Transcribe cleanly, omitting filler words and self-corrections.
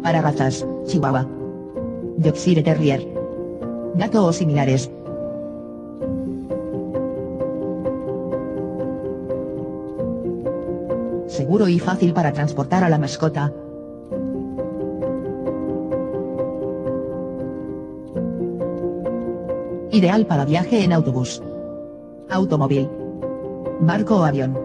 Para razas, Chihuahua, Yorkshire Terrier, gato o similares. Seguro y fácil para transportar a la mascota. Ideal para viaje en autobús, automóvil, barco o avión.